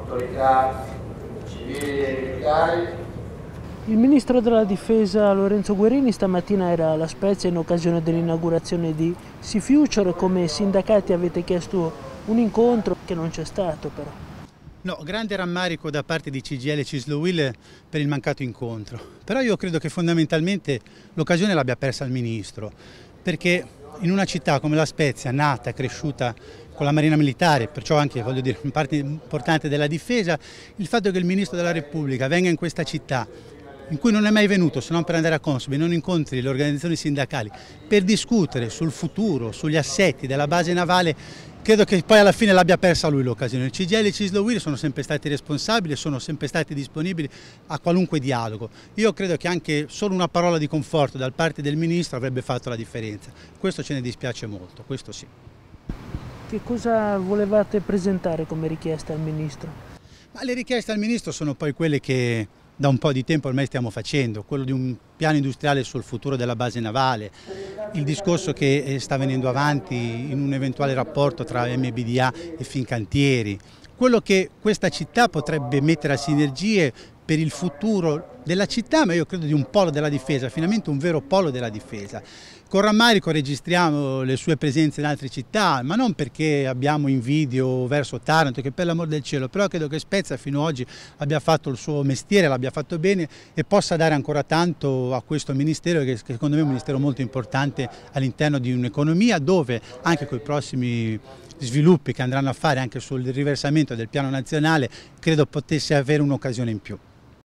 autorità civili e militari. Il ministro della difesa Lorenzo Guerini stamattina era alla Spezia in occasione dell'inaugurazione di SeaFuture. Come sindacati avete chiesto un incontro che non c'è stato però. No, grande rammarico da parte di CGIL e CISL-UIL per il mancato incontro, però io credo che fondamentalmente l'occasione l'abbia persa il Ministro, perché in una città come La Spezia, nata, cresciuta con la Marina Militare, perciò anche voglio dire, una parte importante della difesa, il fatto che il Ministro della Repubblica venga in questa città, in cui non è mai venuto se non per andare a Consob e non incontri le organizzazioni sindacali per discutere sul futuro, sugli assetti della base navale, credo che poi alla fine l'abbia persa lui l'occasione. Il CGIL e il CISL-UIL sono sempre stati responsabili e sono sempre stati disponibili a qualunque dialogo. Io credo che anche solo una parola di conforto da parte del Ministro avrebbe fatto la differenza. Questo ce ne dispiace molto, questo sì. Che cosa volevate presentare come richiesta al Ministro? Ma le richieste al Ministro sono poi quelle che da un po' di tempo ormai stiamo facendo, quello di un piano industriale sul futuro della base navale, il discorso che sta venendo avanti in un eventuale rapporto tra MBDA e Fincantieri, quello che questa città potrebbe mettere a sinergie per il futuro della città, ma io credo di un polo della difesa, finalmente un vero polo della difesa. Con rammarico registriamo le sue presenze in altre città, ma non perché abbiamo invidio verso Taranto, che per l'amor del cielo, però credo che Spezia fino ad oggi abbia fatto il suo mestiere, l'abbia fatto bene e possa dare ancora tanto a questo Ministero, che secondo me è un Ministero molto importante all'interno di un'economia dove anche con i prossimi sviluppi che andranno a fare anche sul riversamento del piano nazionale, credo potesse avere un'occasione in più.